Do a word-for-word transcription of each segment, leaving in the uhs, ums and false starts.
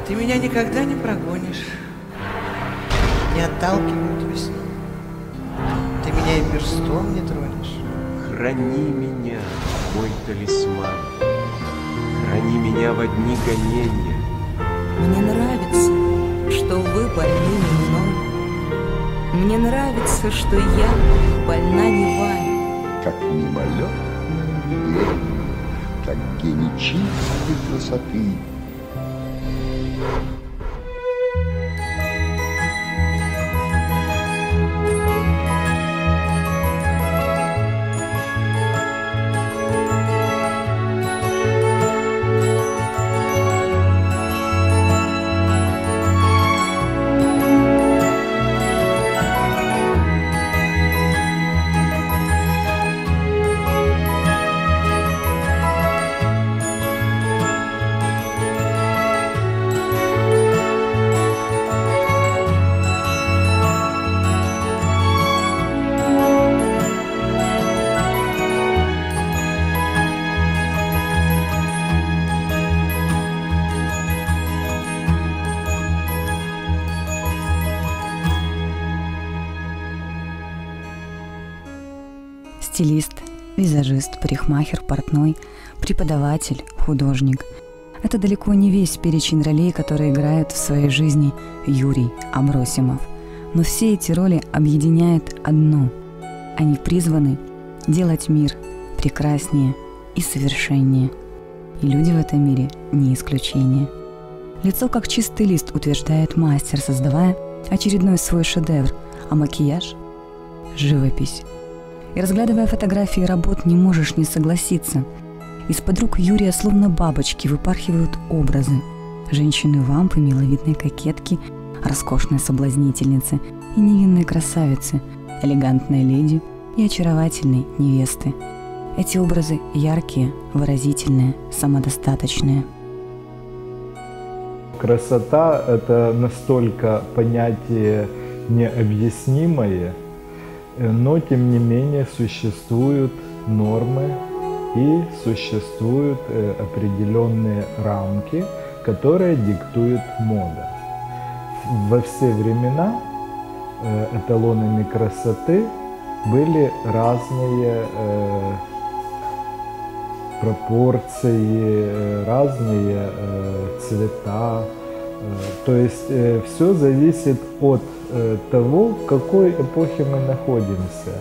Ты меня никогда не прогонишь, не отталкивают весну. Ты меня и перстом не тронешь. Храни меня, мой талисман, храни меня во дни гонения. Мне нравится, что вы больны не мной. Мне нравится, что я больна не вами. Как мимолет, гений, как гений чистой красоты. Стилист, визажист, парикмахер, портной, преподаватель, художник. Это далеко не весь перечень ролей, которые играет в своей жизни Юрий Абросимов. Но все эти роли объединяет одно. Они призваны делать мир прекраснее и совершеннее. И люди в этом мире не исключение. Лицо как чистый лист, утверждает мастер, создавая очередной свой шедевр, а макияж – живопись. И разглядывая фотографии работ, не можешь не согласиться. Из-под рук Юрия словно бабочки выпархивают образы. Женщины-вампы, миловидные кокетки, роскошные соблазнительницы и невинные красавицы, элегантные леди и очаровательные невесты. Эти образы яркие, выразительные, самодостаточные. Красота – это настолько понятие необъяснимое, но, тем не менее, существуют нормы и существуют определенные рамки, которые диктует мода. Во все времена эталонами красоты были разные пропорции, разные цвета. То есть все зависит от того, в какой эпохе мы находимся.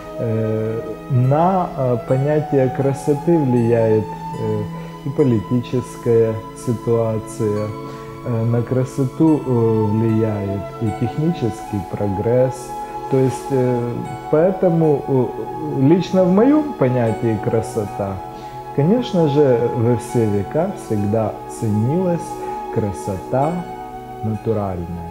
На понятие красоты влияет и политическая ситуация, на красоту влияет и технический прогресс. То есть, поэтому лично в моем понятии красота, конечно же, во все века всегда ценилась красота натуральная.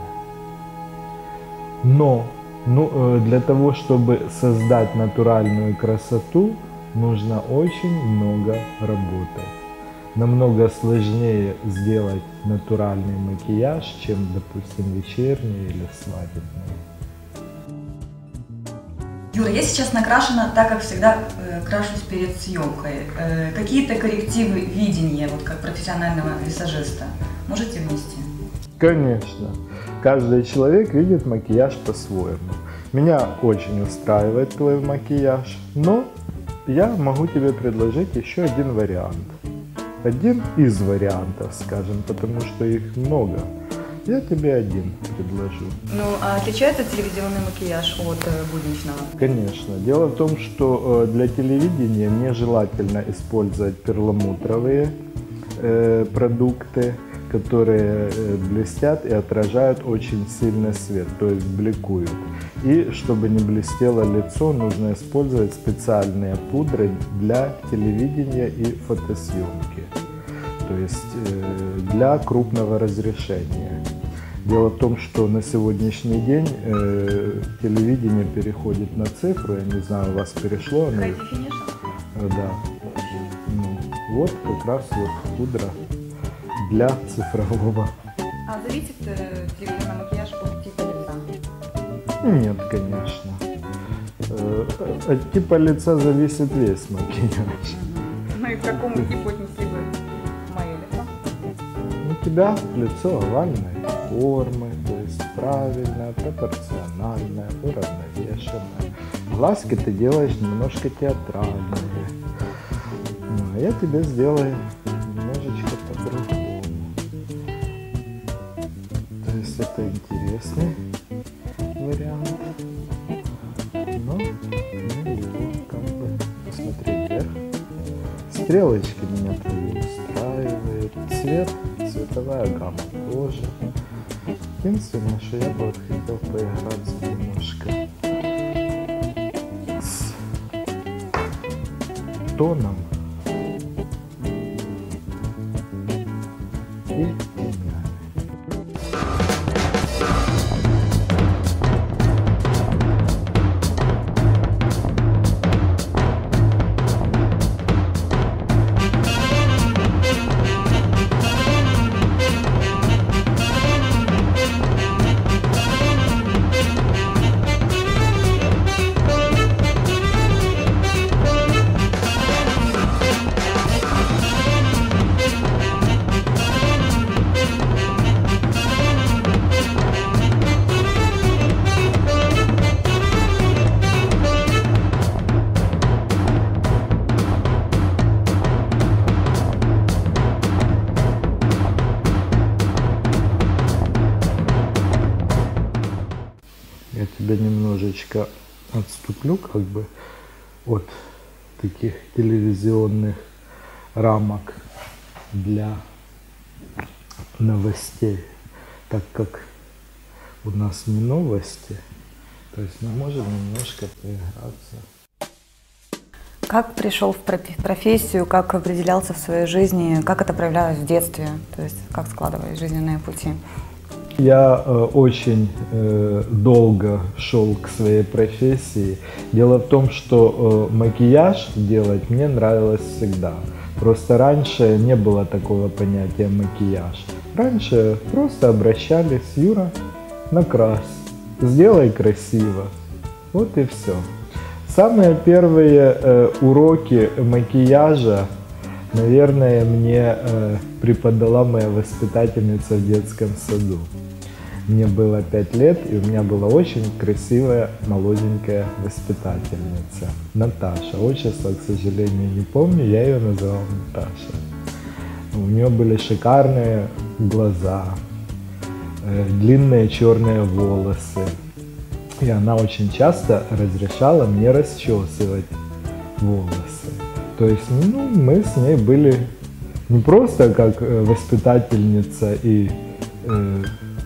Но ну, для того, чтобы создать натуральную красоту, нужно очень много работать. Намного сложнее сделать натуральный макияж, чем, допустим, вечерний или свадебный. Юра, я сейчас накрашена так, как всегда э, крашусь перед съемкой. Э, какие-то коррективы видения, вот как профессионального визажиста, можете внести? Конечно. Каждый человек видит макияж по-своему. Меня очень устраивает твой макияж, но я могу тебе предложить еще один вариант. Один из вариантов, скажем, потому что их много. Я тебе один предложу. Ну, а отличается телевизионный макияж от э, будничного? Конечно. Дело в том, что э, для телевидения нежелательно использовать перламутровые э, продукты, которые э, блестят и отражают очень сильный свет, то есть бликуют. И чтобы не блестело лицо, нужно использовать специальные пудры для телевидения и фотосъемки, то есть э, для крупного разрешения. Дело в том, что на сегодняшний день э, телевидение переходит на цифру, я не знаю, у вас перешло? High definition? Э, да. Ну, вот как раз вот пудра для цифрового. А зависит э, телевизионный макияж от типа лица? Нет, конечно. Э, от типа лица зависит весь макияж. Ну и к какому типу отнесли бы мое лицо? Ну, тебя лицо овальной формы, то есть правильное, пропорциональное, уравновешенное. Глазки ты делаешь немножко театральные. Ну, а я тебе сделаю немножечко по-другому. То есть это интересный вариант. Но ну, его как бы посмотреть вверх. Стрелочки меня твои устраивают. Цвет, цветовая гамма тоже. Единственное, что я бы вот хотел поиграться немножко с тоном и тенями. Я тебя немножечко отступлю как бы от таких телевизионных рамок для новостей, так как у нас не новости, то есть мы можем немножко поиграться. Как пришел в профессию, как определялся в своей жизни, как это проявлялось в детстве, то есть как складывались жизненные пути? Я э, очень э, долго шел к своей профессии. Дело в том, что э, макияж делать мне нравилось всегда. Просто раньше не было такого понятия макияж. Раньше просто обращались: Юра, накрась, сделай красиво. Вот и все. Самые первые э, уроки макияжа, наверное, мне э, преподала моя воспитательница в детском саду. Мне было пять лет, и у меня была очень красивая молоденькая воспитательница Наташа. Отчество, к сожалению, не помню, я ее называл Наташа. У нее были шикарные глаза, э, длинные черные волосы. И она очень часто разрешала мне расчесывать волосы. То есть, ну, мы с ней были не просто как воспитательница и э,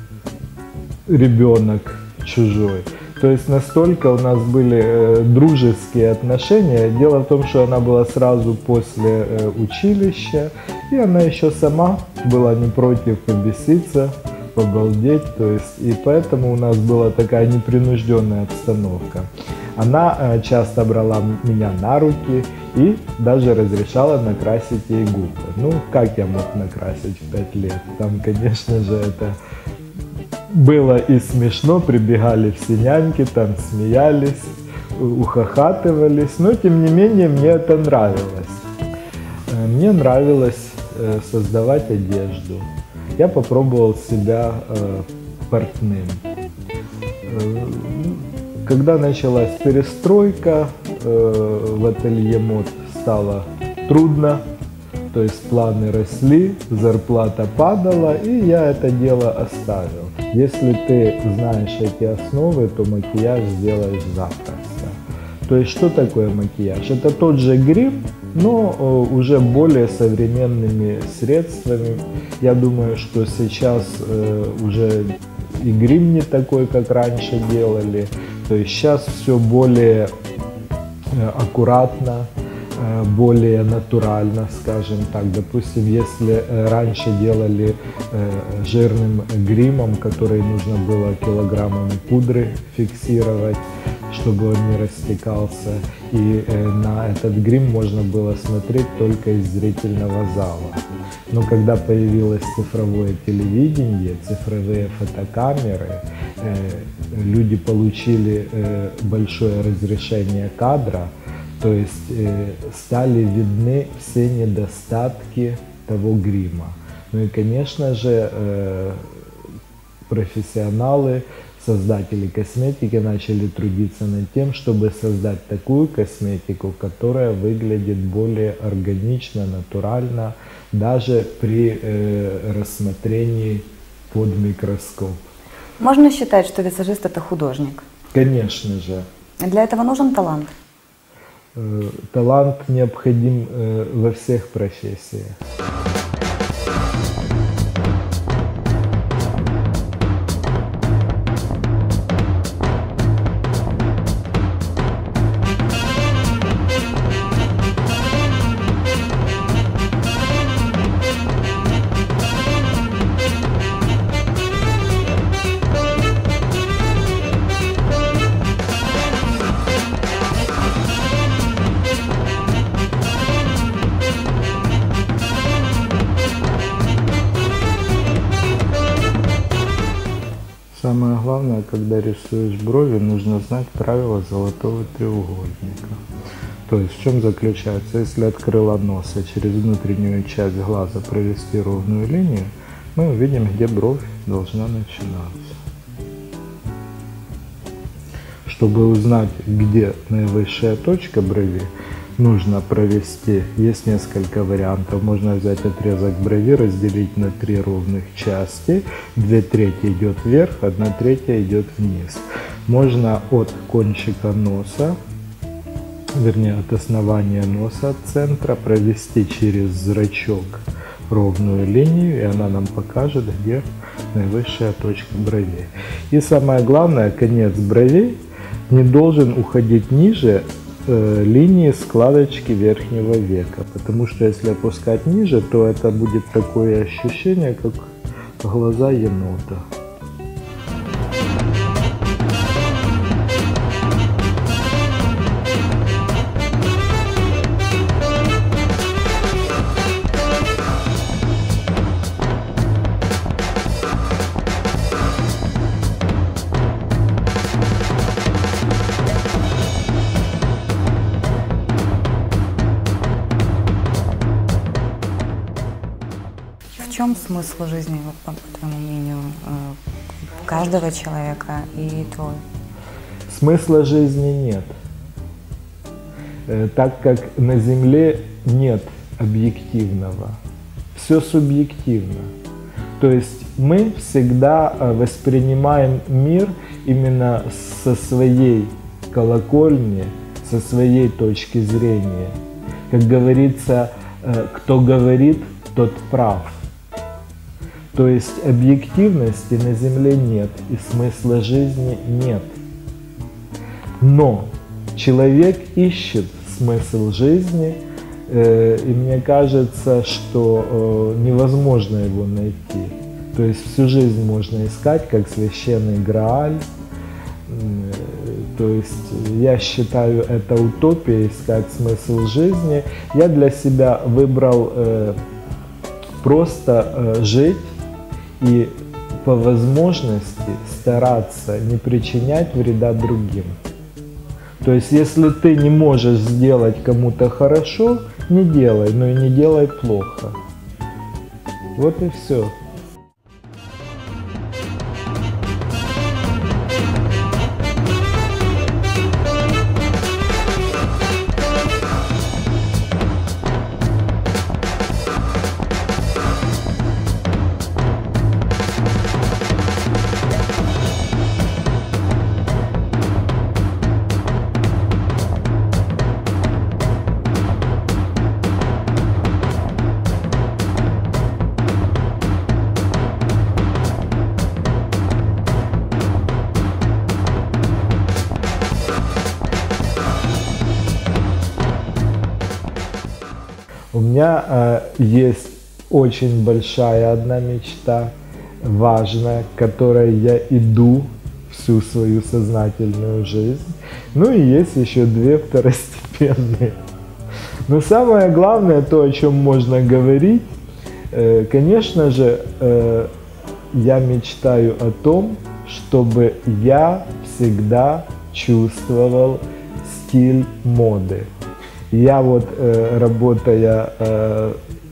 ребенок чужой. То есть настолько у нас были э, дружеские отношения. Дело в том, что она была сразу после э, училища, и она еще сама была не против побеситься, побалдеть. То есть, и поэтому у нас была такая непринужденная обстановка. Она э, часто брала меня на руки и даже разрешала накрасить ей губы. Ну, как я мог накрасить в пять лет? Там, конечно же, это было и смешно, прибегали все няньки, там смеялись, ухахатывались, но тем не менее мне это нравилось. Мне нравилось э, создавать одежду. Я попробовал себя э, портным. Когда началась перестройка, э, в ателье мод стало трудно, то есть планы росли, зарплата падала, и я это дело оставил. Если ты знаешь эти основы, то макияж сделаешь запросто. То есть что такое макияж? Это тот же грим, но э, уже более современными средствами. Я думаю, что сейчас э, уже и грим не такой, как раньше делали. То есть сейчас все более э, аккуратно, э, более натурально, скажем так. Допустим, если э, раньше делали э, жирным гримом, который нужно было килограммами пудры фиксировать, чтобы он не растекался, и э, на этот грим можно было смотреть только из зрительного зала. Но когда появилось цифровое телевидение, цифровые фотокамеры, э, люди получили э, большое разрешение кадра, то есть э, стали видны все недостатки того грима. Ну и, конечно же, профессионалы, создатели косметики начали трудиться над тем, чтобы создать такую косметику, которая выглядит более органично, натурально, даже при э, рассмотрении под микроскоп. Можно считать, что визажист – это художник? Конечно же. Для этого нужен талант? Э, талант необходим э, во всех профессиях. Самое главное, когда рисуешь брови, нужно знать правила золотого треугольника. То есть в чем заключается? Если от крыла носа через внутреннюю часть глаза провести ровную линию, мы увидим, где бровь должна начинаться. Чтобы узнать, где наивысшая точка брови, нужно провести, есть несколько вариантов. Можно взять отрезок брови, разделить на три ровных части. Две трети идет вверх, одна третья идет вниз. Можно от кончика носа, вернее от основания носа, от центра, провести через зрачок ровную линию, и она нам покажет, где наивысшая точка бровей. И самое главное, конец бровей не должен уходить ниже линии складочки верхнего века, потому что если опускать ниже, то это будет такое ощущение, как глаза енота. В чем смысл жизни, вот, по твоему мнению, каждого человека и твой? Смысла жизни нет, так как на Земле нет объективного, все субъективно. То есть мы всегда воспринимаем мир именно со своей колокольни, со своей точки зрения. Как говорится, кто говорит, тот прав. То есть объективности на Земле нет и смысла жизни нет. Но человек ищет смысл жизни, э, и мне кажется, что э, невозможно его найти. То есть всю жизнь можно искать, как священный Грааль. Э, то есть я считаю это утопией, искать смысл жизни. Я для себя выбрал э, просто э, жить и по возможности стараться не причинять вреда другим. То есть если ты не можешь сделать кому-то хорошо, не делай, но и не делай плохо. Вот и все. У меня э, есть очень большая одна мечта, важная, к которой я иду всю свою сознательную жизнь. Ну и есть еще две второстепенные. Но самое главное, то, о чем можно говорить, э, конечно же, э, я мечтаю о том, чтобы я всегда чувствовал стиль моды. Я вот, э, работая э,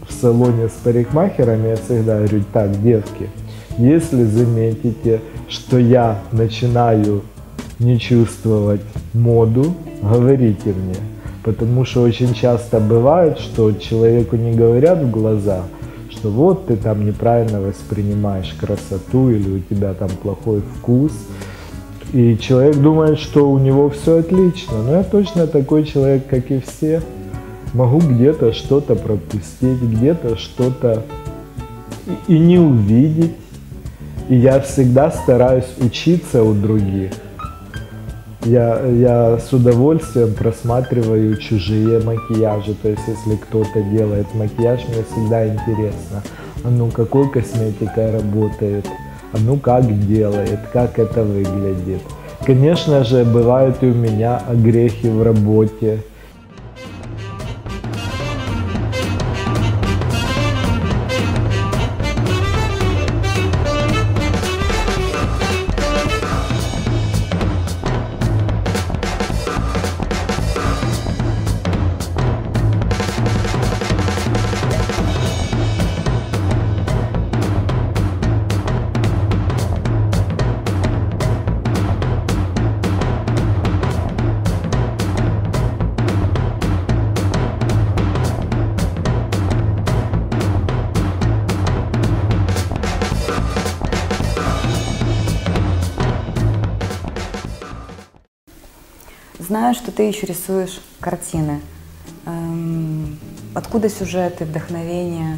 в салоне с парикмахерами, я всегда говорю: так, девки, если заметите, что я начинаю не чувствовать моду, говорите мне. Потому что очень часто бывает, что человеку не говорят в глаза, что вот ты там неправильно воспринимаешь красоту или у тебя там плохой вкус. И человек думает, что у него все отлично. Но я точно такой человек, как и все. Могу где-то что-то пропустить, где-то что-то и, и не увидеть. И я всегда стараюсь учиться у других. Я, я с удовольствием просматриваю чужие макияжи. То есть, если кто-то делает макияж, мне всегда интересно. А ну, какой косметикой работает? А ну, как делает? Как это выглядит? Конечно же, бывают и у меня огрехи в работе. Знаю, что ты еще рисуешь картины. Эм, откуда сюжеты, вдохновение?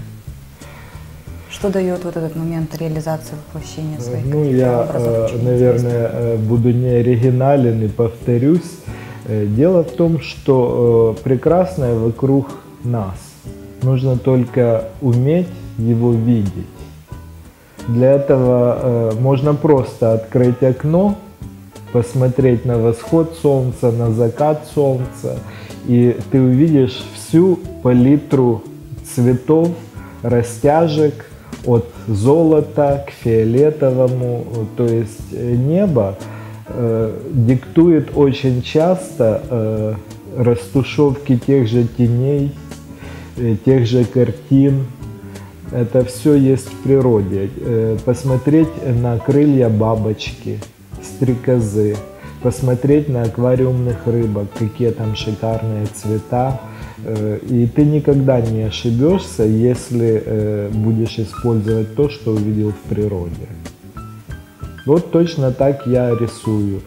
Что дает вот этот момент реализации, воплощения своих Ну, я, образов? наверное, буду не оригинален и повторюсь. Дело в том, что прекрасное вокруг нас. Нужно только уметь его видеть. Для этого можно просто открыть окно, посмотреть на восход солнца, на закат солнца, и ты увидишь всю палитру цветов, растяжек, от золота к фиолетовому. То есть небо э, диктует очень часто э, растушевки тех же теней, э, тех же картин. Это все есть в природе. Э, посмотреть на крылья бабочки, стрекозы, посмотреть на аквариумных рыбок, какие там шикарные цвета. И ты никогда не ошибешься, если будешь использовать то, что увидел в природе. Вот точно так я рисую.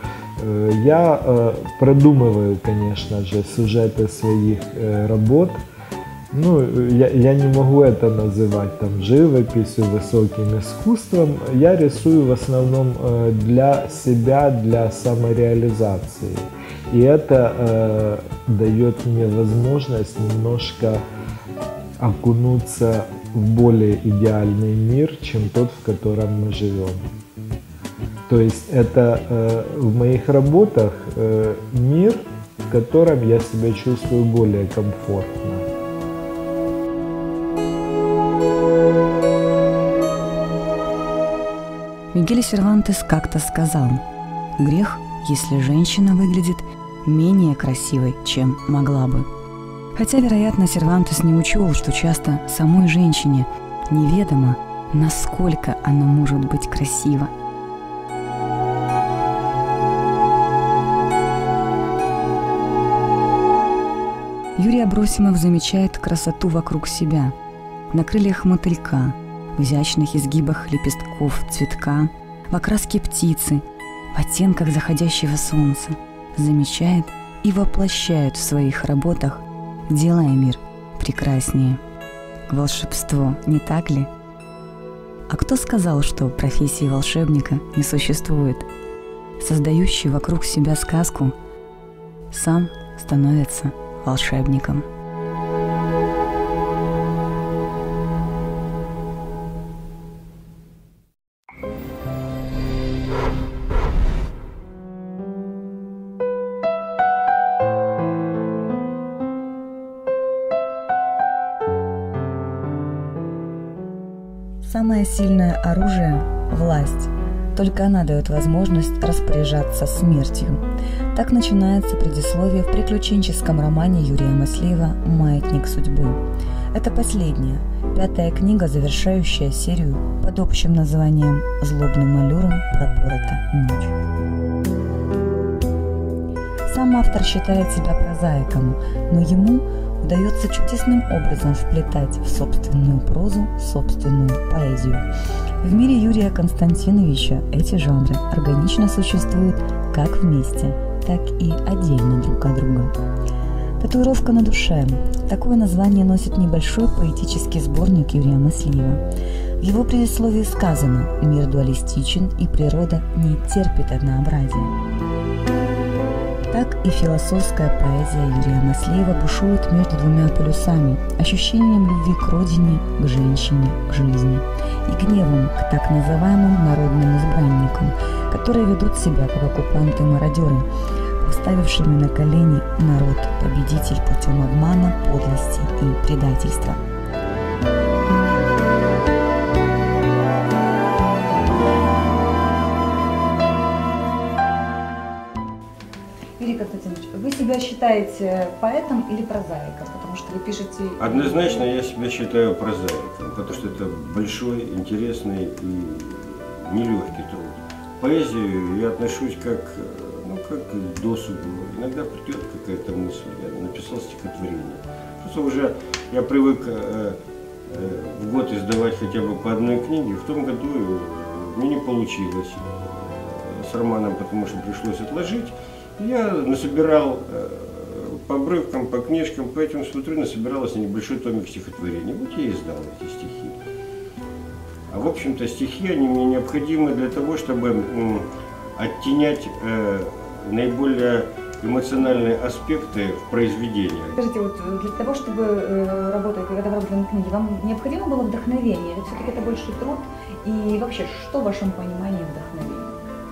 Я продумываю, конечно же, сюжеты своих работ. Ну, я, я не могу это называть там живописью, высоким искусством. Я рисую в основном э, для себя, для самореализации. И это э, дает мне возможность немножко окунуться в более идеальный мир, чем тот, в котором мы живем. То есть это э, в моих работах э, мир, в котором я себя чувствую более комфортно. Мигель Сервантес как-то сказал: грех, если женщина выглядит менее красивой, чем могла бы. Хотя, вероятно, Сервантес не учел, что часто самой женщине неведомо, насколько она может быть красива. Юрий Абросимов замечает красоту вокруг себя, на крыльях мотылька, в изящных изгибах лепестков цветка, в окраске птицы, в оттенках заходящего солнца, замечает и воплощает в своих работах, делая мир прекраснее. Волшебство, не так ли? А кто сказал, что профессии волшебника не существует? Создающий вокруг себя сказку сам становится волшебником. Самое сильное оружие – власть. Только она дает возможность распоряжаться смертью. Так начинается предисловие в приключенческом романе Юрия Маслеева «Маятник судьбы». Это последняя, пятая книга, завершающая серию под общим названием «Злобным аллюром пропорота ночь». Сам автор считает себя прозаиком, но ему удается чудесным образом вплетать в собственную прозу собственную поэзию. В мире Юрия Константиновича эти жанры органично существуют как вместе, так и отдельно друг от друга. «Татуировка на душе» – такое название носит небольшой поэтический сборник Юрия Маслиева. В его предисловии сказано: «Мир дуалистичен, и природа не терпит однообразия». Так и философская поэзия Юрия Маслиева бушует между двумя полюсами – ощущением любви к родине, к женщине, к жизни и гневом к так называемым народным избранникам, которые ведут себя как оккупанты-мародеры, поставившими на колени народ-победитель путем обмана, подлости и предательства. Юрий Константинович, вы себя считаете поэтом или прозаиком? Потому что вы пишете... Однозначно я себя считаю прозаиком, потому что это большой, интересный и нелегкий труд. К поэзии я отношусь как, ну, как к досугу. Иногда придет какая-то мысль, я написал стихотворение. Просто уже я привык э, э, в год издавать хотя бы по одной книге. В том году э, мне не получилось э, с романом, потому что пришлось отложить. Я насобирал э, по обрывкам, по книжкам, поэтому смотрю, насобиралось на небольшой томик стихотворений. Вот я и издал эти стихи. А в общем-то стихи, они мне необходимы для того, чтобы м, оттенять э, наиболее эмоциональные аспекты в произведениях. Скажите, вот для того, чтобы э, работать, когда вы работали над книгой, вам необходимо было вдохновение? Или все-таки это больше труд? И вообще, что в вашем понимании вдохновение?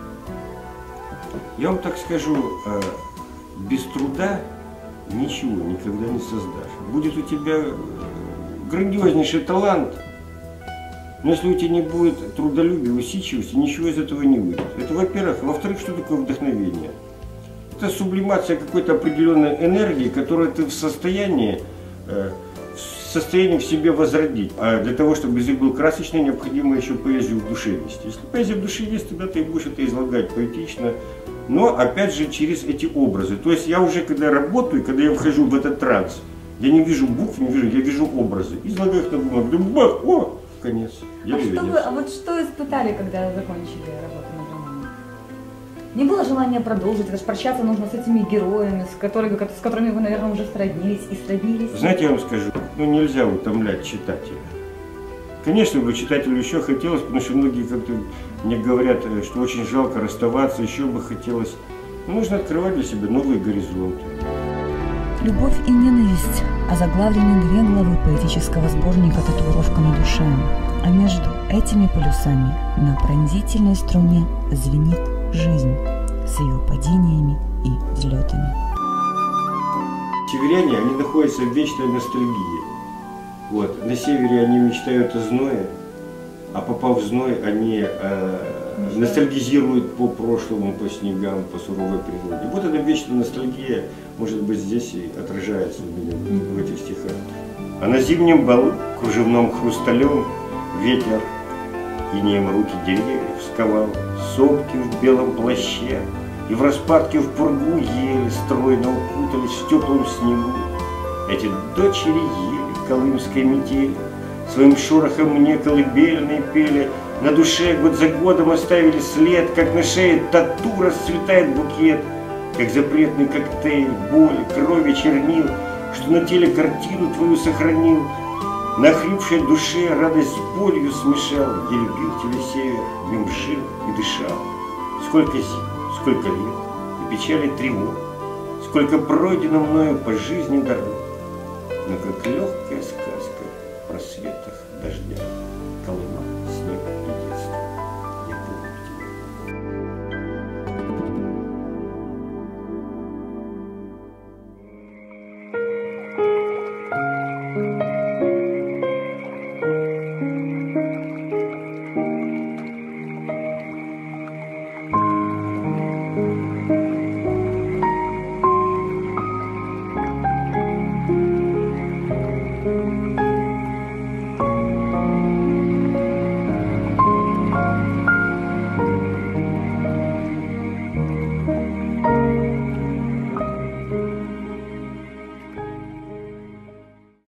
Я вам так скажу, э, без труда ничего никогда не создашь. Будет у тебя грандиознейший талант, но если у тебя не будет трудолюбия, усидчивости, ничего из этого не выйдет. Это во-первых. Во-вторых, что такое вдохновение? Это сублимация какой-то определенной энергии, которую ты в состоянии, э, в состоянии в себе возродить. А для того, чтобы язык был красочный, необходимо еще поэзию в душе вести. Если поэзия в душе есть, тогда ты будешь это излагать поэтично, но опять же через эти образы. То есть я уже когда работаю, когда я вхожу в этот транс, я не вижу букв, не вижу, я вижу образы. Излагаю их на бумаге, бах, о, конец. Я а, что вы, а вот что испытали, когда закончили работу над романом? Не было желания продолжить, это же прощаться нужно с этими героями, с которыми, с которыми вы, наверное, уже сроднились и сроднились? Знаете, я вам скажу, ну нельзя утомлять читателя. Конечно, бы читателю еще хотелось, потому что многие как-то мне говорят, что очень жалко расставаться, еще бы хотелось. Но нужно открывать для себя новые горизонты. «Любовь и ненависть» озаглавлены две главы поэтического сборника «Татуировка на душе». А между этими полюсами на пронзительной струне звенит жизнь с ее падениями и взлетами. Северяне, они находятся в вечной ностальгии. Вот. На севере они мечтают о зное, а попав в зной, они э, ностальгизируют по прошлому, по снегам, по суровой природе. Вот эта вечная ностальгия, может быть, здесь и отражается у меня в этих стихах. А на зимнем балу, кружевном хрусталем, ветер инеем руки деревьев сковал, сопки в белом плаще и в распадке в пургу ели стройно укутались в теплом снегу. Эти дочери ели колымской метели, своим шорохом мне колыбельные пели, на душе год за годом оставили след, как на шее тату расцветает букет, как запретный коктейль боли, крови, чернил, что на теле картину твою сохранил. На охрипшей душе радость с болью смешал, я любил тебя, север, в нем жил и дышал. Сколько зим, сколько лет, и печали тревог, сколько пройдено мною по жизни дорог, но как легкая сказка в просветах дождя.